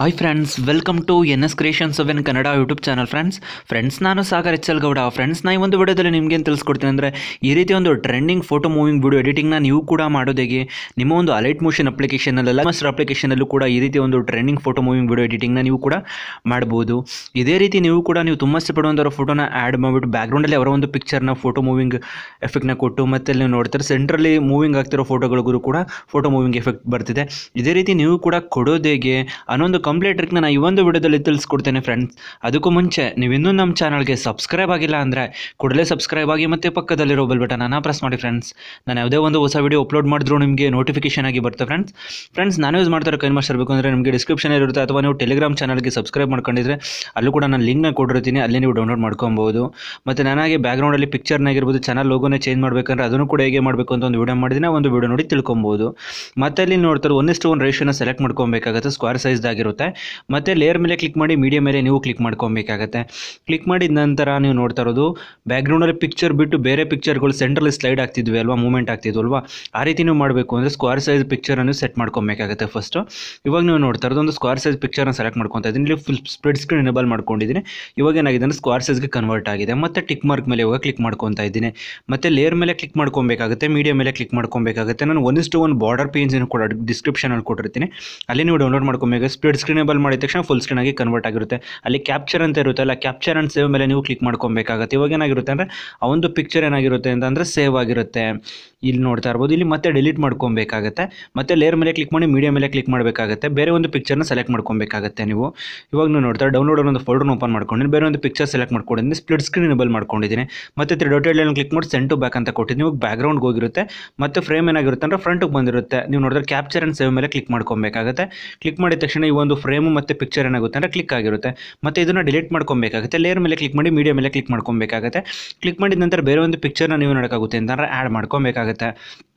Hi friends, welcome to NS creations of Kannada YouTube channel. Friends ನಾನು Sagar H L Gowda. Friends ನಾನು ಈ ಒಂದು ವಿಡಿಯೋದಲ್ಲಿ ನಿಮಗೇನು ತಿಳಿಸ್ಕೊಡ್ತೀನಿ ಅಂದರೆ, ಈ ರೀತಿ ಒಂದು ಟ್ರೆಂಡಿಂಗ್ ಫೋಟೋ ಮೂವಿಂಗ್ ವಿಡಿಯೋ ಎಡಿಟಿಂಗ್ನ ನೀವು ಕೂಡ ಮಾಡೋದೇಗೆ ನಿಮ್ಮ ಒಂದು ಅಲೈಟ್ ಮೋಷನ್ ಅಪ್ಲಿಕೇಶನಲ್ಲ ಮಾಸ್ಟರ್ ಅಪ್ಲಿಕೇಶನಲ್ಲೂ ಕೂಡ ಈ ರೀತಿ ಒಂದು ಟ್ರೆಂಡಿಂಗ್ ಫೋಟೋ ಮೂವಿಂಗ್ ವಿಡಿಯೋ ಎಡಿಟಿಂಗ್ನ ನೀವು ಕೂಡ ಮಾಡ್ಬೋದು. ಇದೇ ರೀತಿ ನೀವು ತುಂಬ ಇಷ್ಟಪಡುವಂಥ ಫೋಟೋನ ಆ್ಯಡ್ ಮಾಡಿಬಿಟ್ಟು ಬ್ಯಾಕ್ಗ್ರೌಂಡಲ್ಲಿ ಅವರ ಒಂದು ಪಿಕ್ಚರ್ನ ಫೋಟೋ ಮೂವಿಂಗ್ ಎಫೆಕ್ಟ್ನ ಕೊಟ್ಟು ಮತ್ತೆ ನೀವು ನೋಡ್ತಾರೆ ಸೆಂಟ್ರಲ್ಲಿ ಮೂವಿಂಗ್ ಆಗ್ತಿರೋ ಫೋಟೋಗಳಿಗೂ ಕೂಡ ಫೋಟೋ ಮೂವಿಂಗ್ ಎಫೆಕ್ಟ್ ಬರ್ತಿದೆ. ಇದೇ ರೀತಿ ನೀವು ಕೂಡ ಕೊಡೋದೇಗೆ ಅನ್ನೊಂದು ಕಂಪ್ಲೀಟ್ ಟ್ರಿಕ್ನ ನಾನು ಈ ಒಂದು ವಿಡಿಯೋದಲ್ಲಿ ತಿಳಿಸ್ಕೊಡ್ತೇನೆ ಫ್ರೆಂಡ್ಸ್. ಅದಕ್ಕೂ ಮುಂಚೆ ನೀವು ಇನ್ನೂ ನಮ್ಮ ಚಾನಲ್ಗೆ ಸಬ್ಸ್ಕ್ರೈಬ್ ಆಗಿಲ್ಲ ಅಂದರೆ ಕೂಡಲೇ ಸಬ್ಸ್ಕ್ರೈಬ್ ಆಗಿ ಮತ್ತು ಪಕ್ಕದಲ್ಲಿರೋ ಬೆಲ್ ಬಟನನ್ನು ಪ್ರೆಸ್ ಮಾಡಿ ಫ್ರೆಂಡ್ಸ್. ನಾನು ಯಾವುದೇ ಒಂದು ಹೊಸ ವಿಡಿಯೋ ಅಪ್ಲೋಡ್ ಮಾಡಿದ್ರು ನಿಮಗೆ ನೋಟಿಫಿಕೇಶನ್ ಆಗಿ ಬರುತ್ತೆ ಫ್ರೆಂಡ್ಸ್. ನಾನು ಯೂಸ್ ಮಾಡ್ತಾರೆ ಕೈನ್ಮಾಸ್ಟರ್ ಬೇಕು ಅಂದರೆ ನಿಮಗೆ ಡಿಸ್ಕ್ರಿಪ್ಷನ್ ಇರುತ್ತೆ, ಅಥವಾ ನೀವು ಟೆಲಿಗ್ರಾಮ್ ಚಾನಲ್ಗೆ ಸಬ್ಸ್ಕ್ರೈಬ್ ಮಾಡ್ಕೊಂಡಿದ್ರೆ ಅಲ್ಲೂ ಕೂಡ ನಾನು ಲಿಂಕ್ನ ಕೊಟ್ಟಿರ್ತೀನಿ, ಅಲ್ಲಿ ನೀವು ಡೌನ್ಲೋಡ್ ಮಾಡ್ಕೊಬೋದು. ಮತ್ತು ನನಗೆ ಬ್ಯಾಕ್ಗ್ರೌಂಡಲ್ಲಿ ಪಿಕ್ಚರ್ನಾಗಿರ್ಬೋದು ಚಾನಲ್ ಲೋಗೋನೇ ಚೇಂಜ್ ಮಾಡಬೇಕಂದ್ರೆ ಅದನ್ನು ಕೂಡ ಹೇಗೆ ಮಾಡಬೇಕು ಅಂತ ಒಂದು ವಿಡಿಯೋ ಮಾಡಿದ್ದೀನಿ, ಒಂದು ವಿಡಿಯೋ ನೋಡಿ ತಿಳ್ಕೊಬೋದು. ಮತ್ತು ಅಲ್ಲಿ ನೋಡ್ತಾರೆ 1:1 ರೇಷಿಯೋನ ಸೆಲೆಕ್ಟ್ ಮಾಡ್ಕೊಬೇಕಾಗುತ್ತೆ, ಸ್ಕ್ವೇರ್ ಸೈಜ್ದಾಗಿರುತ್ತೆ. ಮತ್ತು ಲೇಯರ್ ಮೇಲೆ ಕ್ಲಿಕ್ ಮಾಡಿ ಮೀಡಿಯಾ ಮೇಲೆ ನೀವು ಕ್ಲಿಕ್ ಮಾಡ್ಕೊಬೇಕಾಗತ್ತೆ. ಕ್ಲಿಕ್ ಮಾಡಿದ ನಂತರ ನೀವು ನೋಡ್ತಾ ಇರೋದು ಬ್ಯಾಕ್ಗ್ರೌಂಡಲ್ಲಿ ಪಿಕ್ಚರ್ ಬಿಟ್ಟು ಬೇರೆ ಪಿಕ್ಚರ್ಗಳು ಸೆಂಟ್ರಲ್ಲಿ ಸ್ಲೈಡ್ ಆಗ್ತಿದ್ವಿ ಅಲ್ವಾ, ಮೂವ್ಮೆಂಟ್ ಆಗ್ತಿದ್ವು ಅಲ್ವಾ, ಆ ರೀತಿ ನೀವು ಮಾಡಬೇಕು ಅಂದರೆ ಸ್ಕ್ವೇರ್ ಸೈಜ್ ಪಿಕ್ಚರನ್ನು ಸೆಟ್ ಮಾಡ್ಕೊಬೇಕಾಗುತ್ತೆ ಫಸ್ಟು. ಇವಾಗ ನೀವು ನೋಡ್ತಾ ಇರೋದು ಒಂದು ಸ್ಕ್ವೇರ್ ಸೈಜ್ ಪಿಕ್ಚರ್ನ ಸೆಲೆಕ್ಟ್ ಮಾಡ್ಕೊತಾ ಇದ್ದೀನಿ. ಇಲ್ಲಿ ಫುಲ್ ಸ್ಪ್ಲಿಟ್ ಸ್ಕ್ರೀನ್ ಎನೇಬಲ್ ಮಾಡ್ಕೊಂಡಿದ್ದೀನಿ. ಇವಾಗ ಏನಾಗಿದೆ ಅಂದರೆ ಸ್ಕ್ವೇರ್ ಸೈಜ್ಗೆ ಕನ್ವರ್ಟ್ ಆಗಿದೆ. ಮತ್ತು ಟಿಕ್ ಮಾರ್ಕ್ ಮೇಲೆ ಇವಾಗ ಕ್ಲಿಕ್ ಮಾಡ್ಕೊತಾ ಇದ್ದೀನಿ. ಮತ್ತು ಲೇಯರ್ ಮೇಲೆ ಕ್ಲಿಕ್ ಮಾಡ್ಕೊಬೇಕಾಗುತ್ತೆ, ಮೀಡಿಯಾ ಮೇಲೆ ಕ್ಲಿಕ್ ಮಾಡ್ಕೊಬೇಕಾಗುತ್ತೆ. ನಾನು 1:1 ಬಾರ್ಡರ್ ಪೇಜನ್ನು ಕೂಡ ಡಿಸ್ಕ್ರಿಪ್ಷನಲ್ಲಿ ಕೊಟ್ಟಿರ್ತೀನಿ, ಅಲ್ಲಿ ನೀವು ಡೌನ್ಲೋಡ್ ಮಾಡ್ಕೊಬೇಕು. ಸ್ಪ್ಲಿಟ್ ಸ್ಕ್ರೀನ್ ಎನೇಬಲ್ ಮಾಡಿದ ತಕ್ಷಣ ಫುಲ್ ಸ್ಕ್ರೀನ್ ಆಗಿ ಕನ್ವರ್ಟ್ ಆಗಿರುತ್ತೆ. ಅಲ್ಲಿ ಕ್ಯಾಪ್ಚರ್ ಅಂತ ಇರುತ್ತೆ ಅಲ್ಲ, ಕ್ಯಾಪ್ಚರ್ ಆ್ಯಂಡ್ ಸೇವ್ ಮೇಲೆ ನೀವು ಕ್ಲಿಕ್ ಮಾಡ್ಕೊಬೇಕಾಗುತ್ತೆ. ಇವಾಗ ಏನಾಗಿರುತ್ತೆ ಅಂದರೆ ಆ ಒಂದು ಪಿಕ್ಚರ್ ಏನಾಗಿರುತ್ತೆ ಅಂತಂದರೆ ಸೇವ್ ಆಗಿರುತ್ತೆ. ಇಲ್ಲಿ ನೋಡ್ತಾ ಇರ್ಬೋದು, ಇಲ್ಲಿ ಮತ್ತೆ ಡಿಲೀಟ್ ಮಾಡ್ಕೊಬೇಕಾಗುತ್ತೆ. ಮತ್ತೆ ಲೇಯರ್ ಮೇಲೆ ಕ್ಲಿಕ್ ಮಾಡಿ ಮೀಡಿಯಾ ಮೇಲೆ ಕ್ಲಿಕ್ ಮಾಡಬೇಕಾಗುತ್ತೆ. ಬೇರೆ ಒಂದು ಪಿಕ್ಚರ್ನ ಸೆಲೆಕ್ಟ್ ಮಾಡ್ಕೊಬೇಕಾಗುತ್ತೆ ನೀವು. ಇವಾಗ ನೀವು ನೋಡ್ತಾರೆ ಡೌನ್ಲೋಡ್ ಒಂದು ಫೋಲ್ಡರ್ನ ಓಪನ್ ಮಾಡ್ಕೊಂಡಿದ್ದೀನಿ, ಬೇರೆ ಒಂದು ಪಿಕ್ಚರ್ ಸೆಲೆಕ್ಟ್ ಮಾಡ್ಕೊಂಡಿದ್ದೀನಿ, ಸ್ಪ್ಲಿಟ್ ಸ್ಕ್ರೀನ್ ಎನೇಬಲ್ ಮಾಡ್ಕೊಂಡಿದ್ದೀನಿ. ಮತ್ತೆ 3 ಡಾಟೆಡ್ ಲೈನ್ ಕ್ಲಿಕ್ ಮಾಡಿ ಸೆಂಡ್ ಟು ಬ್ಯಾಕ್ ಅಂತ ಕೊಟ್ಟಿದ್ದೀನಿ. ಇವಾಗ ಬ್ಯಾಕ್ಗ್ರೌಂಡ್ಗೆ ಹೋಗಿರುತ್ತೆ. ಮತ್ತೆ ಫ್ರೇಮ್ ಏನಾಗಿರುತ್ತೆ ಅಂದರೆ ಫ್ರಂಟ್ಗೆ ಬಂದಿರುತ್ತೆ. ನೀವು ನೋಡಿದ್ರೆ ಕ್ಯಾಪ್ಚರ್ ಆ್ಯಂಡ್ ಸೇವ್ ಮೇಲೆ ಕ್ಲಿಕ್ ಮಾಡ್ಕೊಬೇಕಾಗುತ್ತೆ. ಕ್ಲಿಕ್ ಮಾಡಿದ ತಕ್ಷಣ ಈ ಒಂದು ಫ್ರೇಮು ಮತ್ತು ಪಿಕ್ಚರ್ ಏನಾಗುತ್ತೆ ಅಂದರೆ ಕ್ಲಿಕ್ ಆಗಿರುತ್ತೆ. ಮತ್ತು ಇದನ್ನು ಡಿಲೀಟ್ ಮಾಡ್ಕೊಬೇಕಾಗುತ್ತೆ. ಲೇಯರ್ ಮೇಲೆ ಕ್ಲಿಕ್ ಮಾಡಿ ಮೀಡಿಯಾ ಮೇಲೆ ಕ್ಲಿಕ್ ಮಾಡ್ಕೊಬೇಕಾಗುತ್ತೆ. ಕ್ಲಿಕ್ ಮಾಡಿದ ನಂತರ ಬೇರೆ ಒಂದು ಪಿಕ್ಚರ್ನ ನೀವು ನೋಡೋಕ್ಕಾಗುತ್ತೆ ಅಂತಂದರೆ ಆ್ಯಡ್ ಮಾಡ್ಕೊಬೇಕಾಗುತ್ತೆ.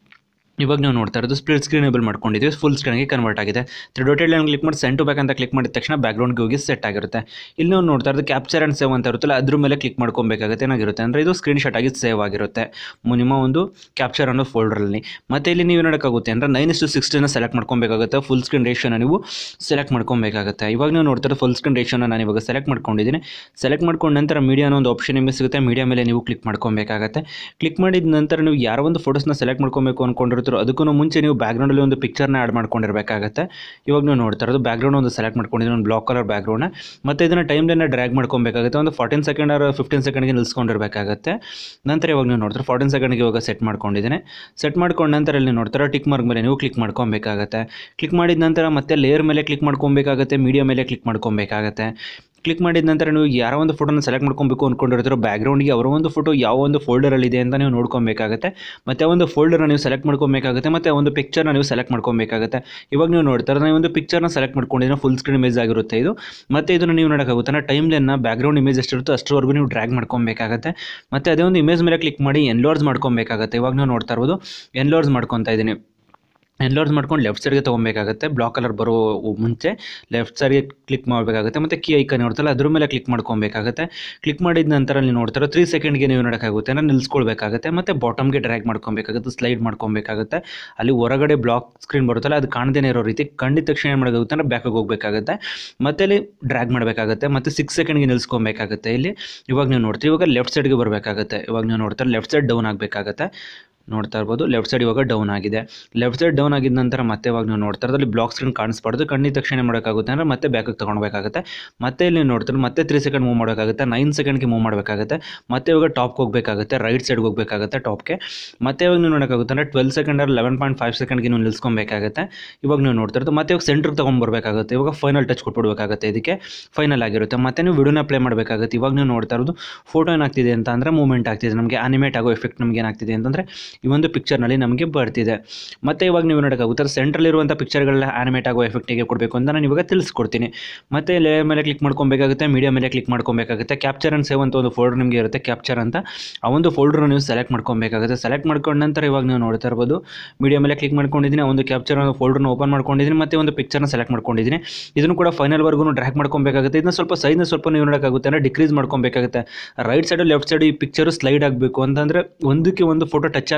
ಇವಾಗ ನೀವು ನೋಡ್ತಾ ಇರೋದು ಸ್ಪ್ಲಿಟ್ ಸ್ಕ್ರೀನ್ ಎನೇಬಲ್ ಮಾಡ್ಕೊಂಡಿದ್ದೀವಿ, ಫುಲ್ ಸ್ಕ್ರೀನ್ಗೆ ಕನ್ವರ್ಟ್ ಆಗಿದೆ. 3 ಡಾಟೆಡ್ ಲೈನ್ ಕ್ಲಿಕ್ ಮಾಡಿ ಸೆಂಡ್ ಟು ಬ್ಯಾಕ್ ಅಂತ ಕ್ಲಿಕ್ ಮಾಡಿದ ತಕ್ಷಣ ಬ್ಯಾಕ್ಗ್ರೌಂಡ್ಗೆ ಹೋಗಿ ಸೆಟ್ ಆಗಿರುತ್ತೆ. ಇಲ್ಲಿ ನೀವು ನೋಡ್ತಾ ಇರೋದು ಕ್ಯಾಪ್ಚರ್ ಆ್ಯಂಡ್ ಸೇವ್ ಅಂತ ಇರುತ್ತಲ್ಲ, ಅದ್ರ ಮೇಲೆ ಕ್ಲಿಕ್ ಮಾಡ್ಕೊಬೇಕಾಗುತ್ತೆ. ಏನಾಗಿರುತ್ತೆ ಅಂದರೆ ಇದು ಸ್ಕ್ರೀನ್ ಶಾಟ್ ಆಗಿ ಸೇವ್ ಆಗಿರುತ್ತೆ ನಿಮ್ಮ ಒಂದು ಕ್ಯಾಪ್ಚರ್ ಅನ್ನೋ ಫೋಲ್ಡರಲ್ಲಿ. ಮತ್ತು ಇಲ್ಲಿ ನೀವು ನೋಡೋಕ್ಕಾಗುತ್ತೆ ಅಂದರೆ 9:16 ಸೆಲೆಕ್ಟ್ ಮಾಡ್ಕೊಬೇಕಾಗುತ್ತೆ. ಫುಲ್ ಸ್ಕ್ರೀನ್ ರೇಷಿಯೋನ ನೀವು ಸೆಲೆಕ್ಟ್ ಮಾಡ್ಕೊಬೇಕಾಗುತ್ತೆ. ಇವಾಗ ನೀವು ನೋಡ್ತಾ ಇರೋ ಫುಲ್ ಸ್ಕ್ರೀನ್ ರೇಷಿಯೋನ ನಾನು ಇವಾಗ ಸೆಲೆಕ್ಟ್ ಮಾಡ್ಕೊಂಡಿದ್ದೀನಿ. ಸೆಲೆಕ್ಟ್ ಮಾಡ್ಕೊಂಡ ನಂತರ ಮೀಡಿಯಾನ ಒಂದು ಆಪ್ಷನ್ ನಿಮಗೆ ಸಿಗುತ್ತೆ, ಮೀಡಿಯಾ ಮೇಲೆ ನೀವು ಕ್ಲಿಕ್ ಮಾಡ್ಕೊಬೇಕಾಗುತ್ತೆ. ಕ್ಲಿಕ್ ಮಾಡಿದ ನಂತರ ನೀವು ಯಾರೋ ಒಂದು ಫೋಟೋಸ್ನ ಸೆಲೆಕ್ಟ್ ಮಾಡ್ಕೊಬೇಕು ಅಂದ್ಕೊಂಡಿರ್ತೀರೋ ಅದಕ್ಕೂ ಮುಂಚೆ ನೀವು ಬ್ಯಾಕ್ಗ್ರೌಂಡಲ್ಲಿ ಒಂದು ಪಿಕ್ಚರ್ನ ಆ್ಯಡ್ ಮಾಡ್ಕೊಂಡಿರಬೇಕಾಗುತ್ತೆ. ಇವಾಗ ನೀವು ನೋಡ್ತಾ ಇರೋದು ಬ್ಯಾಕ್ಗ್ರೌಂಡ್ ಒಂದು ಸೆಲೆಕ್ಟ್ ಮಾಡ್ಕೊಂಡಿದ್ದೀನಿ, ಒಂದು ಬ್ಲಾಕ್ ಕಲರ್ ಬ್ಯಾಕ್ಗ್ರೌಂಡ್ನ. ಮತ್ತು ಇದನ್ನು ಟೈಮ್ ಲೈನ್ನ ಡ್ರ್ಯಾಗ್ ಮಾಡ್ಕೊಬೇಕಾಗುತ್ತೆ. ಒಂದು 14 ಸೆಕೆಂಡ್ ಆರ್ 15 ಸೆಕೆಂಡ್ಗೆ ನಿಲ್ಸ್ಕೊಂಡಿರಬೇಕಾಗುತ್ತೆ. ನಂತರ ಇವಾಗ ನೀವು ನೋಡ್ತಾರೆ 14 ಸೆಕೆಂಡ್ಗೆ ಇವಾಗ ಸೆಟ್ ಮಾಡ್ಕೊಂಡಿದ್ದೀನಿ. ಸೆಟ್ ಮಾಡ್ಕೊಂಡ ನಂತರ ಇಲ್ಲಿ ನೋಡ್ತಾರೆ ಟಿಕ್ ಮಾರ್ಕ್ ಮೇಲೆ ನೀವು ಕ್ಲಿಕ್ ಮಾಡ್ಕೊಬೇಕಾಗುತ್ತೆ. ಕ್ಲಿಕ್ ಮಾಡಿದ ನಂತರ ಮತ್ತೆ ಲೇಯರ್ ಮೇಲೆ ಕ್ಲಿಕ್ ಮಾಡ್ಕೊಬೇಕಾಗುತ್ತೆ, ಮೀಡಿಯಾ ಮೇಲೆ ಕ್ಲಿಕ್ ಮಾಡ್ಕೊಬೇಕಾಗುತ್ತೆ. ಕ್ಲಿಕ್ ಮಾಡಿದ ನಂತರ ನೀವು ಯಾರೋ ಒಂದು ಫೋಟೋನ ಸೆಲೆಕ್ಟ್ ಮಾಡ್ಕೊಬೇಕು ಅಂದ್ಕೊಂಡಿರ್ತೀರೋ ಬ್ಯಾಕ್ಗ್ರೌಂಡ್ಗೆ ಅವರ ಒಂದು ಫೋಟೋ ಯಾವ ಒಂದು ಫೋಲ್ಡರಲ್ಲಿದೆ ಅಂತ ನೀವು ನೋಡ್ಕೊಬೇಕಾಗುತ್ತೆ. ಮತ್ತು ಒಂದು ಫೋಲ್ಡರ್ನ ನೀವು ಸೆಲೆಕ್ಟ್ ಮಾಡ್ಕೊಬೇಕಾಗುತ್ತೆ, ಮತ್ತು ಒಂದು ಪಿಕ್ಚರ್ನ ನೀವು ಸೆಲೆಕ್ಟ್ ಮಾಡ್ಕೊಬೇಕಾಗುತ್ತೆ. ಇವಾಗ ನೀವು ನೋಡ್ತಾರೆ ನಾನು ಒಂದು ಪಿಕ್ಚರ್ನ ಸೆಲೆಕ್ಟ್ ಮಾಡ್ಕೊಂಡಿದ್ದೀನಿ, ಫುಲ್ ಸ್ಕ್ರೀನ್ ಇಮೇಜ್ ಆಗಿರುತ್ತೆ ಇದು. ಮತ್ತು ಇದನ್ನು ನೀವು ನೋಡೋಕ್ಕಾಗುತ್ತೆ ಟೈಮ್ ಲೈನ್ನ ಬ್ಯಾಕ್ಗ್ರೌಂಡ್ ಇಮೇಜ್ ಎಷ್ಟಿರುತ್ತೋ ಅಷ್ಟರವರೆಗೂ ನೀವು ಡ್ರ್ಯಾಗ್ ಮಾಡ್ಕೊಬೇಕಾಗುತ್ತೆ. ಮತ್ತು ಅದೇ ಒಂದು ಇಮೇಜ್ ಮೇಲೆ ಕ್ಲಿಕ್ ಮಾಡಿ ಎನ್ಲಾರ್ಜ್ ಮಾಡ್ಕೊಬೇಕಾಗುತ್ತೆ. ಇವಾಗ ನೀವು ನೋಡ್ತಾ ಇರ್ಬೋದು ಎನ್ಲಾರ್ಜ್ ಮಾಡ್ಕೊತಾ ಇದ್ದೀನಿ. ಎನ್ಲಾರ್ಜ್ ಮಾಡ್ಕೊಂಡು ಲೆಫ್ಟ್ ಸೈಡ್ಗೆ ತೊಗೊಬೇಕಾಗುತ್ತೆ. ಬ್ಲಾಕ್ ಕಲರ್ ಬರೋ ಮುಂಚೆ ಲೆಫ್ಟ್ ಸೈಡ್ಗೆ ಕ್ಲಿಕ್ ಮಾಡಬೇಕಾಗುತ್ತೆ. ಮತ್ತು ಕೀ ಐಕನ್ ಇರುತ್ತಲ್ಲ ಅದ್ರ ಮೇಲೆ ಕ್ಲಿಕ್ ಮಾಡ್ಕೊಬೇಕಾಗುತ್ತೆ. ಕ್ಲಿಕ್ ಮಾಡಿದ ನಂತರ ನೀವು ನೋಡ್ತಾರೆ 3 ಸೆಕೆಂಡ್ಗೆ ನೀವು ನೋಡೋಕ್ಕಾಗುತ್ತೆ ಅಂದರೆ ನಿಲ್ಸ್ಕೊಳ್ಬೇಕಾಗುತ್ತೆ. ಮತ್ತು ಬಾಟಮ್ಗೆ ಡ್ರ್ಯಾಗ್ ಮಾಡ್ಕೊಬೇಕಾಗುತ್ತೆ, ಸ್ಲೈಡ್ ಮಾಡ್ಕೊಬೇಕಾಗುತ್ತೆ. ಅಲ್ಲಿ ಹೊರಗಡೆ ಬ್ಲಾಕ್ ಸ್ಕ್ರೀನ್ ಬರುತ್ತಲ್ಲ ಅದು ಕಾಣದೇನೆ ಇರೋ ರೀತಿ ಕಂಡಿದ ತಕ್ಷಣ ಏನು ಮಾಡೋಕ್ಕಾಗುತ್ತೆ ಅಂದರೆ ಬ್ಯಾಕಿಗೆ ಹೋಗಬೇಕಾಗುತ್ತೆ. ಮತ್ತು ಅಲ್ಲಿ ಡ್ರ್ಯಾಗ್ ಮಾಡಬೇಕಾಗುತ್ತೆ. ಮತ್ತು 6 ಸೆಕೆಂಡ್ಗೆ ನಿಲ್ಸ್ಕೊಬೇಕಾಗುತ್ತೆ. ಇಲ್ಲಿ ಇವಾಗ ನೀವು ನೋಡ್ತೀವಿ ಇವಾಗ ಲೆಫ್ಟ್ ಸೈಡ್ಗೆ ಬರಬೇಕಾಗುತ್ತೆ. ಇವಾಗ ನೀವು ನೋಡ್ತಾರೆ ಲೆಫ್ಟ್ ಸೈಡ್ ಡೌನ್ ಆಗಬೇಕಾಗುತ್ತೆ. ನೋಡ್ತಾ ಇರ್ಬೋದು ಲೆಫ್ಟ್ ಸೈಡ್ ಇವಾಗ ಡೌನ್ ಆಗಿದೆ. ಲೆಫ್ಟ್ ಸೈಡ್ ಡೌನ್ ಆಗಿದ ನಂತರ ಮತ್ತೆ ಇವಾಗ ನೀವು ನೋಡ್ತಾ ಇರೋದ್ರಲ್ಲಿ ಬ್ಲಾಕ್ ಸ್ಕ್ರೀನ್ ಕಾಣಿಸ್ಬಾರ್ದು. ಕಂಡಿದ ತಕ್ಷಣ ಏನು ಮಾಡೋಕ್ಕಾಗುತ್ತೆ ಅಂದರೆ ಮತ್ತೆ ಬ್ಯಾಕಿಗೆ ತೊಗೊಳ್ಬೇಕಾಗುತ್ತೆ. ಮತ್ತೆ ಇಲ್ಲಿ ನೋಡ್ತಾರೆ ಮತ್ತೆ 3 ಸೆಕೆಂಡ್ ಮೂವ್ ಮಾಡೋಕ್ಕಾಗುತ್ತೆ, 9 ಸೆಕೆಂಡ್ಗೆ ಮೂವ್ ಮಾಡಬೇಕಾಗುತ್ತೆ. ಮತ್ತೆ ಇವಾಗ ಟಾಪ್ಗೆ ಹೋಗಬೇಕಾಗುತ್ತೆ, ರೈಟ್ ಸೈಡ್ಗೆ ಹೋಗಬೇಕಾಗುತ್ತೆ ಟಾಪ್ಗೆ. ಮತ್ತೆ ಇವಾಗ ನೀವು ನೋಡೋಕ್ಕಾಗುತ್ತೆ ಅಂದರೆ 12 ಸೆಕೆಂಡ್ ಆರ್ 11.5 ಸೆಕೆಂಡ್ಗೆ ನೀವು ನಿಲ್ಸ್ಕೊಬೇಕಾಗುತ್ತೆ. ಇವಾಗ ನೀವು ನೋಡ್ತಾ ಇರೋದು ಮತ್ತೆ ಇವಾಗ ಸೆಂಟ್ರಿಗೆ ತೊಗೊಂಡ್ಬರ್ಬೇಕಾಗುತ್ತೆ. ಇವಾಗ ಫೈನಲ್ ಟಚ್ ಕೊಟ್ಬಿಡ್ಬೇಕಾಗುತ್ತೆ, ಇದಕ್ಕೆ ಫೈನಲ್ ಆಗಿರುತ್ತೆ. ಮತ್ತೆ ನೀವು ವಿಡಿಯೋನ ಪ್ಲೇ ಮಾಡಬೇಕಾಗುತ್ತೆ. ಇವಾಗ ನೀವು ನೋಡ್ತಾ ಇರೋದು ಫೋಟೋ ಏನಾಗ್ತಿದೆ ಅಂತ ಅಂದರೆ ಮೂವ್ಮೆಂಟ್ ಆಗ್ತಿದೆ, ನಮಗೆ ಆನಿಮೇಟ್ ಆಗೋ ಎಫೆಕ್ಟ್ ನಮಗೆ ಏನಾಗ್ತಿದೆ ಅಂತಂದರೆ ಈ ಒಂದು ಪಿಕ್ಚರ್ನಲ್ಲಿ ನಮಗೆ ಬರ್ತಿದೆ. ಮತ್ತು ಇವಾಗ ನೀವು ನೋಡೋಕ್ಕಾಗುತ್ತೆ ಸೆಂಟ್ರಲ್ಲಿರುವಂಥ ಪಿಕ್ಚರ್ಗಳೆಲ್ಲ ಆನಿಮೇಟ್ ಆಗೋ ಎಫೆಕ್ಟಿಗೆ ಕೊಡಬೇಕು ಅಂತ ನಾನು ಇವಾಗ ತಿಳಿಸ್ಕೊಡ್ತೀನಿ. ಮತ್ತು ಲೇಯರ್ ಮೇಲೆ ಕ್ಲಿಕ್ ಮಾಡ್ಕೊಬೇಕಾಗುತ್ತೆ, ಮೀಡಿಯಾ ಮೇಲೆ ಕ್ಲಿಕ್ ಮಾಡ್ಕೊಬೇಕಾಗುತ್ತೆ. ಕ್ಯಾಪ್ಚರ್ ಆ್ಯಂಡ್ ಸೇವ್ ಅಂತ ಒಂದು ಫೋಲ್ಡರ್ ನಿಮಗೆ ಇರುತ್ತೆ, ಕ್ಯಾಪ್ಚರ್ ಅಂತ. ಆ ಒಂದು ಫೋಲ್ಡರ್ನ ನೀವು ಸೆಲೆಕ್ಟ್ ಮಾಡ್ಕೊಬೇಕಾಗುತ್ತೆ. ಸೆಲೆಕ್ಟ್ ಮಾಡ್ಕೊಂಡ ನಂತರ ಇವಾಗ ನೀವು ನೋಡ್ತಾ ಇರ್ಬೋದು ಮೀಡಿಯಾ ಮೇಲೆ ಕ್ಲಿಕ್ ಮಾಡ್ಕೊಂಡಿದ್ದೀನಿ, ಒಂದು ಕ್ಯಾಪ್ಚರ್ ಫೋಲ್ಡರ್ನ ಓಪನ್ ಮಾಡ್ಕೊಂಡಿದ್ದೀನಿ, ಮತ್ತು ಒಂದು ಪಿಕ್ಚರ್ನ ಸೆಲೆಕ್ಟ್ ಮಾಡ್ಕೊಂಡಿದ್ದೀನಿ. ಇದನ್ನು ಕೂಡ ಫೈನಲ್ವರೆಗೂ ಡ್ರ್ಯಾಗ್ ಮಾಡ್ಕೊಬೇಕಾಗುತ್ತೆ. ಇದನ್ನ ಸ್ವಲ್ಪ ನೀವು ನೋಡೋಕ್ಕಾಗುತ್ತೆ ಅಂದರೆ ಡಿಕ್ರೀಸ್ ಮಾಡ್ಕೊಬೇಕಾಗುತ್ತೆ. ರೈಟ್ ಸೈಡು ಲೆಫ್ಟ್ ಸೈಡು ಈ ಪಿಕ್ಚರು ಸ್ಲೈಡ್ ಆಗಬೇಕು ಅಂತಂದರೆ ಒಂದಕ್ಕೆ ಒಂದು ಫೋಟೋ ಟಚ್ ಆಗದೆ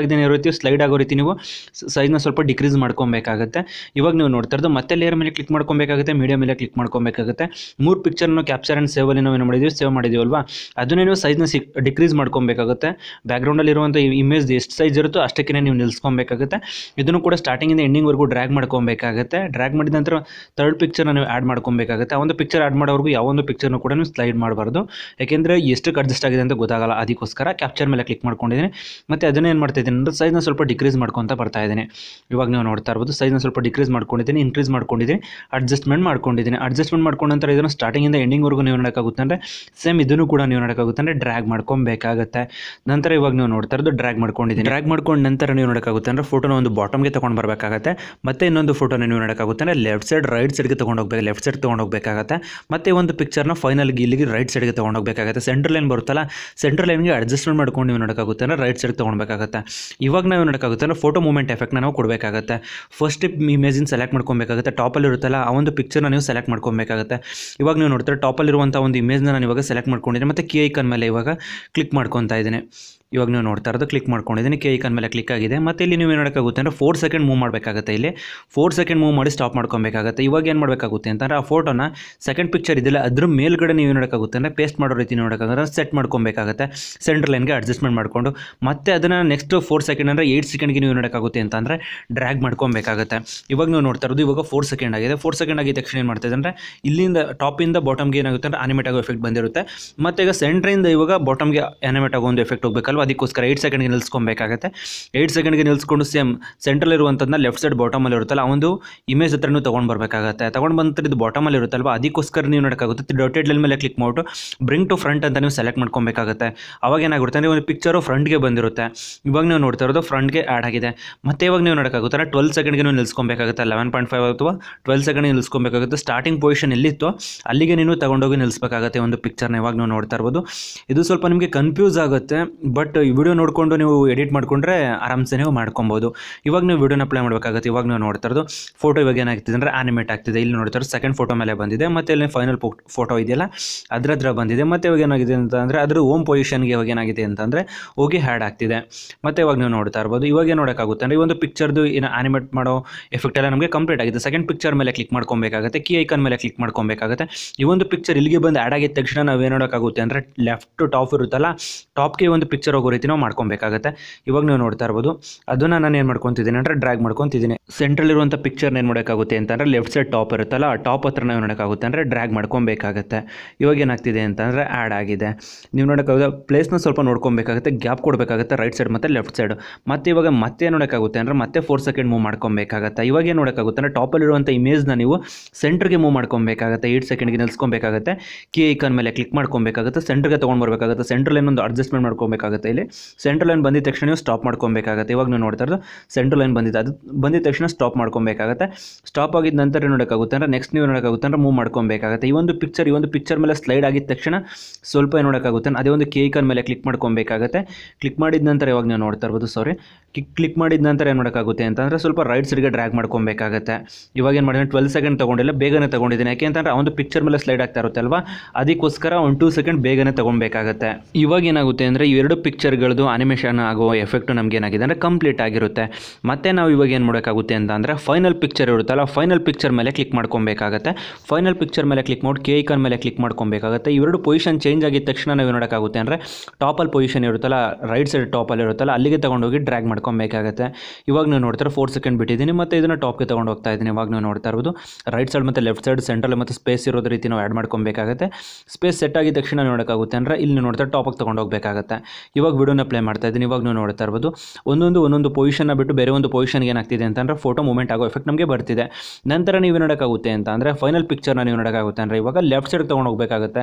ಇದೇನೇ ಇರೋ ರೀತಿ ಸ್ಲೈಡ್ ಆಗೋ ರೀತಿ ನೀವು ಸೈಜ್ನ ಸ್ವಲ್ಪ ಡಿಕ್ರೀಸ್ ಮಾಡ್ಕೊಬೇಕಾಗುತ್ತೆ. ಇವಾಗ ನೀವು ನೋಡ್ತಾ ಇರೋದು ಮತ್ತೆ ಲೇಯರ್ ಮೇಲೆ ಕ್ಲಿಕ್ ಮಾಡ್ಕೊಬೇಕಾಗುತ್ತೆ, ಮೀಡಿಯಾ ಮೇಲೆ ಕ್ಲಿಕ್ ಮಾಡ್ಕೊಬೇಕಾಗುತ್ತೆ. 3 ಪಿಕ್ಚರ್ನ ಕ್ಯಾಪ್ಚರ್ ಆ್ಯಂಡ್ ಸೇವಲ್ಲಿ ನಾವು ಏನು ಮಾಡಿದ್ದೀವಿ, ಸೇವ್ ಮಾಡಿದ್ದೀವಲ್ವಾ, ಅದನ್ನೇ ನೀವು ಸೈಜ್ನ ಡಿಕ್ರೀಸ್ ಮಾಡ್ಕೊಬೇಕಾಗುತ್ತೆ. ಬ್ಯಾಕ್ಗ್ರೌಂಡಲ್ಲಿ ಇರುವಂಥ ಇಮೇಜ್ ಎಷ್ಟು ಸೈಜ್ ಇರುತ್ತೋ ಅಷ್ಟಕ್ಕೆ ನೀವು ನಿಲ್ಲಿಸ್ಕೊಬೇಕಾಗುತ್ತೆ. ಇದನ್ನು ಕೂಡ ಸ್ಟಾರ್ಟಿಂಗಿಂದ ಎಂಡಿಂಗ್ವರೆಗೂ ಡ್ರ್ಯಾಗ್ ಮಾಡ್ಕೊಬೇಕಾಗುತ್ತೆ. ಡ್ರ್ಯಾಗ್ ಮಾಡಿದ ನಂತರ ಥರ್ಡ್ ಪಿಕ್ಚರ್ನ ನೀವು ಆ್ಯಡ್ ಮಾಡ್ಕೊಬೇಕಾಗುತ್ತೆ. ಆ ಒಂದು ಪಿಕ್ಚರ್ ಆ್ಯಡ್ ಮಾಡೋವರೆಗೂ ಯಾವೊಂದು ಪಿಕ್ಚರ್ನು ಕೂಡ ನೀವು ಸ್ಲೈಡ್ ಮಾಡಬಾರ್ದು, ಯಾಕೆಂದರೆ ಎಷ್ಟಕ್ಕೆ ಅಡ್ಜಸ್ಟ್ ಆಗಿದೆ ಅಂತ ಗೊತ್ತಾಗಲ್ಲ. ಅದಕ್ಕೋಸ್ಕರ ಕ್ಯಾಪ್ಚರ್ ಮೇಲೆ ಕ್ಲಿಕ್ ಮಾಡ್ಕೊಂಡಿದ್ದೀನಿ. ಮತ್ತು ಅದನ್ನೇ ಏನು ಮಾಡ್ತಾ ಇದ್ದೀನಿ ಅಂದರೆ ಸೈಜ್ನ ಸ್ವಲ್ಪ ಡಿಕ್ರೀಸ್ ಮಾಡ್ಕೊತಾ ಬರ್ತಾ ಇದ್ದೀನಿ. ಇವಾಗ ನೀವು ನೋಡ್ತಾ ಇರ್ಬೋದು ಸೈಜ್ನ ಸ್ವಲ್ಪ ಡಿಕ್ರೀಸ್ ಮಾಡ್ಕೊಂಡಿದ್ದೀನಿ, ಇನ್ಕ್ರೀಸ್ ಮಾಡ್ಕೊಂಡಿದ್ದೀನಿ, ಅಡ್ಜಸ್ಟ್ಮೆಂಟ್ ಮಾಡ್ಕೊಂಡ ನಂತರ ಇದನ್ನು ಸ್ಟಾರ್ಟಿಂಗಿಂದ ಎಂಡಿಂಗ್ವರೆಗೂ ನೀವು ನೋಡೋಕ್ಕಾಗುತ್ತೆ ಅಂದರೆ ಸೇಮ್ ಇದನ್ನು ಕೂಡ ನೀವು ನೋಡೋಕ್ಕಾಗುತ್ತೆ ಅಂದರೆ ಡ್ರ್ಯಾಗ್ ಮಾಡ್ಕೊಬೇಕಾಗುತ್ತೆ. ನಂತರ ಇವಾಗ ನೀವು ನೋಡ್ತಾ ಇರೋದು ಡ್ರ್ಯಾಗ್ ಮಾಡ್ಕೊಂಡಿದ್ದೀನಿ. ಡ್ರ್ಯಾಗ್ ಮಾಡ್ಕೊಂಡು ನಂತರ ನೀವು ನೋಡೋಕ್ಕಾಗುತ್ತೆ ಅಂದರೆ ಫೋಟೋನ ಒಂದು ಬಾಟಮ್ಗೆ ತೊಗೊಂಡು ಬರಬೇಕಾಗುತ್ತೆ. ಮತ್ತು ಇನ್ನೊಂದು ಫೋಟೋನ ನೀವು ನೋಡೋಕ್ಕಾಗುತ್ತೆ ಅಂದರೆ ಲೆಫ್ಟ್ ಸೈಡ್ ರೈಟ್ ಸೈಡ್ಗೆ ತೊಗೊಂಡೋಗ್ಬೇಕಾಗುತ್ತೆ. ಮತ್ತು ಒಂದು ಪಿಕ್ಚರ್ನ ಫೈನಲ್ಗೆ ಇಲ್ಲಿಗೆ ರೈಟ್ ಸೈಡ್ಗೆ ತೊಗೊಂಡೋಗ್ಬೇಕಾಗುತ್ತೆ. ಸೆಂಟ್ರಲ್ ಲೈನ್ ಬರುತ್ತಲ್ಲ, ಸೆಂಟ್ರಲ್ ಲೈನ್ಗೆ ಅಡ್ಜಸ್ಟ್ಮೆಂಟ್ ಮಾಡ್ಕೊಂಡು ನೀವು ನೋಡೋಕ್ಕಾಗುತ್ತೆ ಅಂದರೆ ರೈಟ್ ಸೈಡ್ಗೆ ತೊಗೊಳ್ಬೇಕಾಗುತ್ತೆ. ಇವಾಗ ನಾವು ನೋಡೋಕ್ಕಾಗುತ್ತೆ ಅಂದರೆ ಫೋಟೋ ಮೂಮೆಂಟ್ ಎಫೆಕ್ಟ್ನ ನಾವು ಕೊಡಬೇಕಾಗುತ್ತೆ. First ಇಮೇಜಿನ select ಮಾಡ್ಕೊಬೇಕಾಗುತ್ತೆ. ಟಾಪಲ್ಲಿ ಇರುತ್ತಲ್ಲ ಆ ಒಂದು ಪಿಕ್ಚರ್ನ ನೀವು ಸೆಲೆಕ್ಟ್ ಮಾಡ್ಕೊಬೇಕಾಗುತ್ತೆ. ಇವಾಗ ನೀವು ನೋಡ್ತಾರೆ ಟಾಪಲ್ಲಿರುವಂಥ ಒಂದು ಇಮೇಜ್ನ ನಾನು ಇವಾಗ ಸೆಲೆಕ್ಟ್ ಮಾಡ್ಕೊಂಡಿದ್ದೀನಿ ಮತ್ತು ಕೀ ಐಕನ್ ಮೇಲೆ ಇವಾಗ ಕ್ಲಿಕ್ ಮಾಡ್ಕೊತಾ ಇದ್ದೀನಿ. ಇವಾಗ ನೀವು ನೋಡ್ತಾ ಇರೋದು ಕ್ಲಿಕ್ ಮಾಡ್ಕೊಂಡಿದ್ದೀನಿ, ಕೀ ಐಕನ್ ಮೇಲೆ ಕ್ಲಿಕ್ ಆಗಿದೆ. ಮತ್ತು ಇಲ್ಲಿ ನೀವು ಏನು ಮಾಡೋಕ್ಕಾಗುತ್ತೆ ಅಂದರೆ 4 ಸೆಕೆಂಡ್ ಮೂವ್ ಮಾಡಬೇಕಾಗುತ್ತೆ. ಇಲ್ಲಿ 4 ಸೆಕೆಂಡ್ ಮೂವ್ ಮಾಡಿ ಸ್ಟಾಪ್ ಮಾಡ್ಕೊಬೇಕಾಗುತ್ತೆ. ಇವಾಗ ಏನು ಮಾಡಬೇಕಾಗುತ್ತೆ ಅಂತಂದರೆ ಆ ಫೋಟೋನ ಸೆಕೆಂಡ್ ಪಿಕ್ಚರ್ ಇದೆಯಲ್ಲ ಅದ್ರ ಮೇಲ್ಗಡೆ ನೀವು ನೋಡೋಕ್ಕಾಗುತ್ತೆ ಅಂದರೆ ಪೇಸ್ಟ್ ಮಾಡೋ ರೀತಿ ನೋಡೋಕ್ಕಾಗುತ್ತೆ, ಸೆಟ್ ಮಾಡ್ಕೊಬೇಕಾಗುತ್ತೆ ಸೆಂಟ್ರಲ್ ಲೈನ್ಗೆ ಅಡ್ಜಸ್ಟ್ಮೆಂಟ್ ಮಾಡಿಕೊಂಡು. ಮತ್ತು ಅದನ್ನು ನೆಕ್ಸ್ಟ್ 4 ಸೆಕೆಂಡ್ ಅಂದರೆ 8 ಸೆಕೆಂಡ್ಗೆ ನೀವು ನೋಡೋಕ್ಕಾಗುತ್ತೆ ಅಂತಂದರೆ ಡ್ರ್ಯಾಗ್ ಮಾಡ್ಕೊಬೇಕಾಗುತ್ತೆ. ಇವಾಗ ನೀವು ನೋಡ್ತಾ ಇರೋದು ಇವಾಗ 4 ಸೆಕೆಂಡ್ ಆಗಿದೆ. 4 ಸೆಕೆಂಡ್ ಆಗಿದ ತಕ್ಷಣ ಏನು ಮಾಡ್ತಿದೆ ಅಂದರೆ ಇಲ್ಲಿಂದ ಟಾಪಿಂದ ಬಾಟಮ್ಗೆ ಏನಾಗುತ್ತೆ ಅಂದರೆ ಆನಿಮೇಟ್ ಆಗೋ ಎಫೆಕ್ಟ್ ಬಂದಿರುತ್ತೆ. ಮತ್ತು ಈಗ ಸೆಂಟ್ರಿಂದ ಇವಾಗ ಬಾಟಮ್ಗೆ ಆನಿಮೇಟ್ ಆಗೋ ಒಂದು ಎಫೆಕ್ಟ್ ಹೋಗಬೇಕಲ್ವ, ಅದಕ್ಕೋಸ್ಕರ 8 ಸೆಕೆಂಡ್ಗೆ ನಿಲ್ಲಿಸ್ಕೊಬೇಕಾಗುತ್ತೆ. 8 ಸೆಕೆಂಡ್ಗೆ ನಿಲ್ಲಿಸ್ಕೊಂಡು ಸೇಮ್ ಸೆಂಟ್ರಲ್ ಇರುವಂಥದ್ದನ್ನ ಲೆಫ್ಟ್ ಸೈಡ್ ಬಾಟಮಲ್ಲಿ ಇರುತ್ತಲ್ಲ ಆ ಒಂದು ಇಮೇಜ್ ಹತ್ರ ನೀವು ತೊಗೊಂಡು ಬರಬೇಕಾಗುತ್ತೆ. ತೊಗೊಂಡು ಬಂದ್ರೆ ಇದು ಬಾಟಮಲ್ಲಿ ಇರುತ್ತಲ್ವ, ಅದಕ್ಕೋಸ್ಕರ ನೀವು ನೋಡೋಕ್ಕಾಗುತ್ತೆ ಡಾಟೆಡ್ ಲೈನ್ ಮೇಲೆ ಕ್ಲಿಕ್ ಮಾಡಿಬಿಟ್ಟು ಬ್ರಿಂಗ್ ಟು ಫ್ರಂಟ್ ಅಂತ ನೀವು ಸೆಲೆಕ್ಟ್ ಮಾಡ್ಕೊಬೇಕಾಗುತ್ತೆ. ಅವಾಗ ಏನಾಗುತ್ತೆ ಅಂದರೆ ಒಂದು ಪಿಕ್ಚರು ಫ್ರಂಟ್ಗೆ ಬಂದಿರುತ್ತೆ. ಇವಾಗ ನೀವು ನೋಡ್ತಾ ಇರೋದು ಫ್ರಂಟ್ಗೆ ಆ್ಯಡ್ ಆಗಿದೆ. ಮತ್ತು ಇವಾಗ ನೀವು ನೋಡೋಕ್ಕಾಗುತ್ತೆ 12 ಸೆಕೆಂಡ್ಗೆ ನೀವು ನಿಲ್ಲಿಸ್ಕೊಬೇಕಾಗುತ್ತೆ. 11.5 ಅಥವಾ 12 ಸೆಕೆಂಡ್ಗೆ ನಿಲ್ಲಿಸ್ಕೊಬೇಕಾಗುತ್ತೆ. ಸ್ಟಾರ್ಟಿಂಗ್ ಪೊಸಿಷನ್ ಎಲ್ಲಿತ್ತು ಅಲ್ಲಿಗೆ ನೀವು ತಗೊಂಡೋಗಿ ನಿಲ್ಲಿಸಬೇಕಾಗುತ್ತೆ ಒಂದು ಪಿಕ್ಚರ್ನ. ಇವಾಗ ನೀವು ನೋಡ್ತಾ ಇರ್ಬೋದು ಇದು ಸ್ವಲ್ಪ ನಿಮಗೆ ಕನ್ಫ್ಯೂಸ್ ಆಗುತ್ತೆ, ಬಟ್ ಈ ವಿಡಿಯೋ ನೋಡಿಕೊಂಡು ನೀವು ಎಡಿಟ್ ಮಾಡಿಕೊಂಡ್ರೆ ಆರಾಮ್ಸೆ ನೀವು ಮಾಡ್ಕೊಬೋದು. ಇವಾಗ ನೀವು ವಿಡಿಯೋನ ಅಪ್ಲೈ ಮಾಡಬೇಕಾಗುತ್ತೆ. ಇವಾಗ ನೀವು ನೋಡ್ತಾ ಇರೋದು ಫೋಟೋ ಇವಾಗ ಏನಾಗ್ತಿದೆ ಅಂದರೆ ಆನಿಮೇಟ್ ಆಗ್ತಿದೆ. ಇಲ್ಲಿ ನೋಡ್ತಾ ಇರೋದು ಸೆಕೆಂಡ್ ಫೋಟೋ ಮೇಲೆ ಬಂದಿದೆ, ಮತ್ತು ಇಲ್ಲಿ ಫೈನಲ್ ಫೋಟೋ ಇದೆಯಲ್ಲ ಅದ್ರ ಹತ್ರ ಬಂದಿದೆ. ಮತ್ತು ಇವಾಗ ಏನಾಗಿದೆ ಅಂತಂದರೆ ಅದ್ರ ಹೋಮ್ ಪೊಸಿಷನ್ಗೆ ಇವಾಗ ಏನಾಗಿದೆ ಅಂತಂದರೆ ಹೋಗಿ ಹ್ಯಾಡ್ ಆಗ್ತಿದೆ. ಮತ್ತು ಇವಾಗ ನೀವು ನೋಡ್ತಾ ಇರ್ಬೋದು ಇವಾಗ ಏನು ನೋಡೋಕ್ಕಾಗುತ್ತೆ ಅಂದರೆ ಈ ಒಂದು ಪಿಕ್ಚರ್ದು ಏನು ಆನಿಮೇಟ್ ಮಾಡೋ ಎಫೆಕ್ಟ್ ಎಲ್ಲ ನಮಗೆ ಕಂಪ್ಲೀಟ್ ಆಗಿದೆ. ಸೆಕೆಂಡ್ ಪಿಕ್ಚರ್ ಮೇಲೆ ಕ್ಲಿಕ್ ಮಾಡ್ಕೊಬೇಕಾಗುತ್ತೆ, ಕೀ ಐಕನ್ ಮೇಲೆ ಕ್ಲಿಕ್ ಮಾಡ್ಕೊಬೇಕಾಗುತ್ತೆ. ಈ ಒಂದು ಪಿಕ್ಚರ್ ಇಲ್ಲಿಗೆ ಬಂದು ಆ್ಯಡ್ ಆಗಿದ ತಕ್ಷಣ ನಾವು ಏನು ನೋಡೋಕ್ಕಾಗುತ್ತೆ ಅಂದರೆ ಲೆಫ್ಟ್ ಟಾಪ್ ಇರುತ್ತಲ್ಲ ಟಾಪ್ಗೆ ಒಂದು ಪಿಕ್ಚರ್ ಹೋಗೋ ರೀತಿ ನಾವು ಮಾಡ್ಕೊಬೇಕಾಗುತ್ತೆ. ಇವಾಗ ನೀವು ನೋಡ್ತಾ ಇರ್ಬೋದು ಅದನ್ನು ನಾನು ಏನು ಮಾಡ್ಕೊತಿದ್ದೀನಿ ಅಂದರೆ ಡ್ರ್ಯಾಗ್ ಮಾಡ್ಕೊತಿದ್ದೀನಿ. ಸೆಂಟ್ರಲ್ ಇರುವಂಥ ಪಿಕ್ಚರ್ನ ಏನು ಮಾಡೋಕ್ಕಾಗುತ್ತೆ ಅಂತಂದರೆ ಲೆಫ್ಟ್ ಸೈಡ್ ಟಾಪ್ ಇರುತ್ತಲ್ಲ ಆ ಟಾಪ್ ಹತ್ರ ನಾವು ನೋಡೋಕ್ಕಾಗುತ್ತೆ ಅಂದರೆ ಡ್ರ್ಯಾಗ್ ಮಾಡ್ಕೊಬೇಕಾಗುತ್ತೆ. ಇವಾಗ ಏನಾಗ್ತಿದೆ ಅಂತಂದರೆ ಆ್ಯಡ್ ಆಗಿದೆ. ನೀವು ನೋಡೋಕ್ಕಾಗುತ್ತೆ ಪ್ಲೇಸ್ನ ಸ್ವಲ್ಪ ನೋಡ್ಕೊಬೇಕಾಗುತ್ತೆ, ಗ್ಯಾಪ್ ಕೊಡಬೇಕಾಗುತ್ತೆ ರೈಟ್ ಸೈಡ್ ಮತ್ತು ಲೆಫ್ಟ್ ಸೈಡ್. ಮತ್ತು ಇವಾಗ ಮತ್ತೆ ನೋಡೋಕ್ಕಾಗುತ್ತೆ ಅಂದರೆ ಮತ್ತೆ 4 ಸೆಕೆಂಡ್ ಮೂವ್ ಮಾಡ್ಕೊಬೇಕಾಗುತ್ತೆ. ಇವಾಗ ಏನು ನೋಡೋಕ್ಕಾಗುತ್ತೆ ಅಂದರೆ ಟಾಪಲ್ಲಿರುವಂಥ ಇಮೇಜ್ನ ನೀವು ಸೆಂಟ್ರಿಗೆ ಮೂವ್ ಮಾಡ್ಕೊಬೇಕಾಗುತ್ತೆ. 8 ಸೆಕೆಂಡ್ಗೆ ನಿಲ್ಲಿಸ್ಕೊಬೇಕಾಗುತ್ತೆ. ಕೀ ಐಕನ್ ಮೇಲೆ ಕ್ಲಿಕ್ ಮಾಡ್ಕೊಬೇಕಾಗುತ್ತೆ, ಸೆಂಟ್ರಿಗೆ ತೊಗೊಂಡು ಬರಬೇಕಾಗುತ್ತೆ. ಸೆಂಟ್ರಲ್ ಲೈನ್ ಒಂದು ಅಡ್ಜಸ್ಟ್ಮೆಂಟ್ ಮಾಡ್ಕೊಬೇಕಾಗುತ್ತೆ. ಇಲ್ಲಿ ಸೆಂಟ್ರಲ್ ಲೈನ್ ಬಂದಿದ ತಕ್ಷಣ ನೀವು ಸ್ಟಾಪ್ ಮಾಡ್ಕೊಬೇಕಾಗುತ್ತೆ. ಇವಾಗ ನೀವು ನೋಡ್ತಾ ಇರೋದು ಸೆಂಟ್ರಲ್ ಲೈನ್ ಬಂದಿದೆ, ಅದು ಬಂದಿದ ತಕ್ಷಣ ಸ್ಟಾಪ್ ಮಾಡ್ಕೊಬೇಕಾಗುತ್ತೆ. ಸ್ಟಾಪ್ ಆಗಿದ ನಂತರ ನೋಡೋಕ್ಕಾಗುತ್ತೆ ಅಂದರೆ ನೆಕ್ಸ್ಟ್ ನೀವು ನೋಡೋಕ್ಕಾಗುತ್ತೆ ಅಂದರೆ ಮೂವ್ ಮಾಡ್ಕೊಬೇಕಾಗುತ್ತೆ. ಈ ಒಂದು ಪಿಕ್ಚರ್ ಮೇಲೆ ಸ್ಲೈಡ್ ಆಗಿದ ತಕ್ಷಣ ಸ್ವಲ್ಪ ನೋಡೋಕ್ಕಾಗುತ್ತೆ ಅದೇ ಒಂದು ಕೀ ಐಕನ್ ಮೇಲೆ ಕ್ಲಿಕ್ ಮಾಡ್ಕೊಬೇಕಾಗುತ್ತೆ. ಕ್ಲಿಕ್ ಮಾಡಿದ ನಂತರ ಇವಾಗ ನೀವು ನೋಡ್ತಾ ಇರ್ಬೋದು ಕ್ಲಿಕ್ ಮಾಡಿದ ನಂತರ ಏನು ಮಾಡೋಕ್ಕಾಗುತ್ತೆ ಅಂತಂದರೆ ಸ್ವಲ್ಪ ರೈಟ್ ಸೈಡ್ಗೆ ಡ್ರ್ಯಾಗ್ ಮಾಡ್ಕೊಬೇಕಾಗುತ್ತೆ. ಇವಾಗ ಏನು ಮಾಡಿದ್ರೆ 12 ಸೆಕೆಂಡ್ ತೊಗೊಂಡಿಲ್ಲ, ಬೇಗನೆ ತೊಗೊಂಡಿದ್ದೀನಿ. ಯಾಕೆ ಅಂತಂದರೆ ಆ ಒಂದು ಪಿಕ್ಚರ್ ಮೇಲೆ ಸ್ಲೈಡ್ ಆಗ್ತಾ ಇರುತ್ತೆ ಅಲ್ವಾ, ಅದಕ್ಕೋಸ್ಕರ ಒಂದು 2 ಸೆಕೆಂಡ್ ಬೇಗನೆ ತೊಗೊಬೇಕಾಗುತ್ತೆ. ಇವಾಗ ಏನಾಗುತ್ತೆ ಅಂದರೆ ಈ ಎರಡು ಪಿಕ್ಚರ್ಗಳದ್ದು ಆನಿಮೇಷನ್ ಆಗೋ ಎಫೆಕ್ಟು ನಮ್ಗೆ ಏನಾಗಿದೆ ಅಂದರೆ ಕಂಪ್ಲೀಟ್ ಆಗಿರುತ್ತೆ. ಮತ್ತು ನಾವು ಇವಾಗ ಏನು ಮಾಡೋಕ್ಕಾಗುತ್ತೆ ಅಂತ ಅಂದರೆ ಫೈನಲ್ ಪಿಕ್ಚರ್ ಇರುತ್ತಲ್ಲ ಫೈನಲ್ ಪಿಕ್ಚರ್ ಮೇಲೆ ಕ್ಲಿಕ್ ಮಾಡ್ಕೊಬೇಕಾಗುತ್ತೆ. ಫೈನಲ್ ಪಿಕ್ಚರ್ ಮೇಲೆ ಕ್ಲಿಕ್ ಮಾಡಿ ಕೀ ಐಕನ್ ಮೇಲೆ ಕ್ಲಿಕ್ ಮಾಡ್ಕೊಬೇಕಾಗುತ್ತೆ. ಇವೆರಡು ಪೊಸಿಷನ್ ಚೇಂಜ್ ಆಗಿದ ತಕ್ಷಣ ನಾವು ನೋಡೋಕ್ಕಾಗುತ್ತೆ ಅಂದರೆ ಟಾಪಲ್ಲಿ ಪೊಸಿಷನ್ ಇರುತ್ತಲ್ಲ ರೈಟ್ ಸೈಡ್ ಟಾಪಲ್ಲಿ ಇರುತ್ತಲ್ಲ ಅಲ್ಲಿಗೆ ತೊಗೊಂಡೋಗಿ ಡ್ರ್ಯಾಗ್ ಮಾಡ್ಕೊಬೇಕಾಗುತ್ತೆ. ಇವಾಗ ನೀವು ನೋಡ್ತಾರೆ 4 ಸೆಕೆಂಡ್ ಬಿಟ್ಟಿದ್ದೀನಿ ಮತ್ತು ಇದನ್ನು ಟಾಪ್ಗೆ ತೊಗೊಂಡು ಹೋಗ್ತಾ ಇದ್ದೀನಿ. ಇವಾಗ ನೀವು ನೋಡ್ತಾ ಇರ್ಬೋದು ರೈಟ್ ಸೈಡ್ ಮತ್ತು ಲೆಫ್ಟ್ ಸೈಡ್ ಸೆಂಟ್ರಲ್ ಮತ್ತು ಸ್ಪೇಸ್ ಇರೋದ ರೀತಿ ನಾವು ಆ್ಯಡ್ ಮಾಡ್ಕೊಬೇಕಾಗುತ್ತೆ. ಸ್ಪೇಸ್ ಸೆಟ್ ಆಗಿದ ತಕ್ಷಣ ನೋಡೋಕ್ಕಾಗುತ್ತೆ ಅಂದರೆ ಇಲ್ಲಿ ನೋಡ್ತಾರೆ ಟಾಪಿಗೆ ತೊಗೊಂಡು ಹೋಗಬೇಕಾಗುತ್ತೆ. ಇವಾಗ ವಿಡಿಯೋನ ಪ್ಲೇ ಮಾಡ್ತಾ ಇದ್ದೀನಿ. ಇವಾಗ ನೀವು ನೋಡ್ತಾ ಇರ್ಬೋದು ಒಂದೊಂದು ಪೊಸಿಷನ್ನ ಬಿಟ್ಟು ಬೇರೆ ಒಂದು ಪೊಸಿಷನ್ಗೆ ಏನಾಗ್ತಿದೆ ಅಂತಂದರೆ ಫೋಟೋ ಮೂಮೆಂಟ್ ಆಗೋ ಎಫೆಕ್ಟ್ ನಮಗೆ ಬರ್ತಿದೆ. ನಂತರ ನೀವು ನೋಡೋಕ್ಕಾಗುತ್ತೆ ಅಂತ ಅಂದರೆ ಫೈನಲ್ ಪಿಕ್ಚರ್ನ ನೀವು ನೋಡೋಕ್ಕಾಗುತ್ತೆ ಅಂದರೆ ಇವಾಗ ಲೆಫ್ಟ್ ಸೈಡ್ ತೊಗೊಂಡು ಹೋಗಬೇಕಾಗುತ್ತೆ.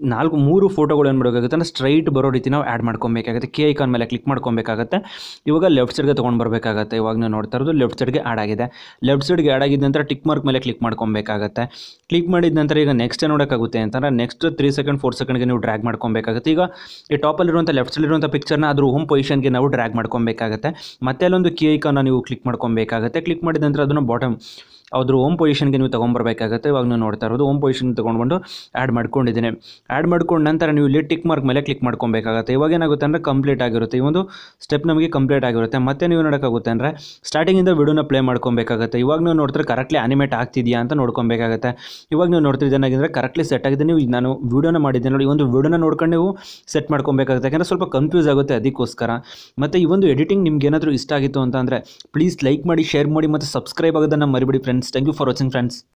3 ಫೋಟೋಗಳು ಏನು ಮಾಡಬೇಕಾಗುತ್ತೆ ಅಂದರೆ ಸ್ಟ್ರೈಟ್ ಬರೋ ರೀತಿ ನಾವು ಆ್ಯಡ್ ಮಾಡ್ಕೊಬೇಕಾಗುತ್ತೆ. ಕೀ ಐಕಾನ್ ಮೇಲೆ ಕ್ಲಿಕ್ ಮಾಡ್ಕೊಬೇಕಾಗುತ್ತೆ. ಇವಾಗ ಲೆಫ್ಟ್ ಸೈಡ್ಗೆ ತೊಗೊಂಡು ಬರಬೇಕಾಗುತ್ತೆ. ಇವಾಗ ನೀವು ನೋಡ್ತಾ ಇರೋದು ಲೆಫ್ಟ್ ಸೈಡ್ಗೆ ಆ್ಯಡ್ ಆಗಿದೆ. ಲೆಫ್ಟ್ ಸೈಡ್ಗೆ ಆ್ಯಡ್ ಆಗಿದ ನಂತರ ಟಿಕ್ ಮಾರ್ಕ್ ಮೇಲೆ ಕ್ಲಿಕ್ ಮಾಡ್ಕೊಬೇಕಾಗುತ್ತೆ. ಕ್ಲಿಕ್ ಮಾಡಿದ ನಂತರ ಈಗ ನೆಕ್ಸ್ಟ್ ನೋಡೋಕ್ಕಾಗುತ್ತೆ ಅಂತಂದರೆ ನೆಕ್ಸ್ಟ್ 3 ಸೆಕೆಂಡ್ 4 ಸೆಕೆಂಡ್ಗೆ ನೀವು ಡ್ರ್ಯಾಗ್ ಮಾಡ್ಕೊಬೇಕಾಗುತ್ತೆ. ಈಗ ಈ ಟಾಪಲ್ಲಿರುವಂಥ ಲೆಫ್ಟ್ ಸೈಡಿರುವಂಥ ಪಿಕ್ಚರ್ನ ಅದ್ರ ಹೋಮ್ ಪೊಸಿಷನ್ಗೆ ನಾವು ಡ್ರ್ಯಾಗ್ ಮಾಡ್ಕೊಬೇಕಾಗುತ್ತೆ. ಮತ್ತೆ ಅಲ್ಲೊಂದು ಕೀ ಐಕಾನ್ನ ನೀವು ಕ್ಲಿಕ್ ಮಾಡ್ಕೊಬೇಕಾಗುತ್ತೆ. ಕ್ಲಿಕ್ ಮಾಡಿದ ನಂತರ ಅದನ್ನು ಅದ್ರ ಹೋಮ್ ಪೊಸಿಷನ್ಗೆ ನೀವು ತೊಗೊಂಬರ್ಬೇಕಾಗುತ್ತೆ. ಇವಾಗ ನೀವು ನೋಡ್ತಾ ಇರೋದು ಹೋಮ್ ಪೊಸಿಷನ್ ತೊಗೊಂಡ್ಬಂದು ಆ್ಯಡ್ ಮಾಡ್ಕೊಂಡಿದ್ದೀನಿ. ಆ್ಯಡ್ ಮಾಡ್ಕೊಂಡು ನಂತರ ನೀವು ಇಲ್ಲಿ ಟಿಕ್ ಮಾರ್ಕ್ ಮೇಲೆ ಕ್ಲಿಕ್ ಮಾಡ್ಕೊಬೇಕಾಗುತ್ತೆ. ಇವಾಗ ಏನಾಗುತ್ತೆ ಅಂದರೆ ಕಂಪ್ಲೀಟ್ ಆಗಿರುತ್ತೆ, ಈ ಒಂದು ಸ್ಟೆಪ್ ನಮಗೆ ಕಂಪ್ಲೀಟ್ ಆಗಿರುತ್ತೆ. ಮತ್ತೆ ನೀವು ನೋಡೋಕ್ಕಾಗುತ್ತೆ ಅಂದರೆ ಸ್ಟಾರ್ಟಿಂಗಿಂದ ವಿಡಿಯೋನ ಪ್ಲೇ ಮಾಡ್ಕೊಬೇಕಾಗುತ್ತೆ. ಇವಾಗ ನೀವು ನೋಡ್ತಾರೆ ಕರೆಕ್ಟ್ಲಿ ಆನಿಮೇಟ್ ಆಗ್ತಿದೆಯಾ ಅಂತ ನೋಡ್ಕೊಬೇಕಾಗುತ್ತೆ. ಇವಾಗ ನೀವು ನೋಡ್ತಿದ್ದೇನಾಗಿದ್ದರೆ ಕರೆಕ್ಟ್ಲಿ ಸೆಟ್ ಆಗಿದೆ. ನೀವು ನಾನು ವಿಡಿಯೋನ ಮಾಡಿದ್ದೀನಿ ನೋಡಿ, ಈ ಒಂದು ವಿಡಿಯೋನ ನೋಡ್ಕೊಂಡು ನೀವು ಸೆಟ್ ಮಾಡ್ಕೊಬೇಕಾಗುತ್ತೆ, ಯಾಕಂದರೆ ಸ್ವಲ್ಪ ಕನ್ಫ್ಯೂಸ್ ಆಗುತ್ತೆ ಅದಕ್ಕೋಸ್ಕರ. ಮತ್ತು ಈ ಒಂದು ಎಡಿಟಿಂಗ್ ನಿಮ್ಗೆ ಏನಾದರೂ ಇಷ್ಟ ಆಗಿತ್ತು ಅಂತ ಅಂದರೆ ಪ್ಲೀಸ್ ಲೈಕ್ ಮಾಡಿ, ಶೇರ್ ಮಾಡಿ ಮತ್ತು ಸಬ್ಸ್ಕ್ರೈಬ್ ಆಗೋದನ್ನು ಮರಿಬೇಡಿ friends. Thank you for watching friends.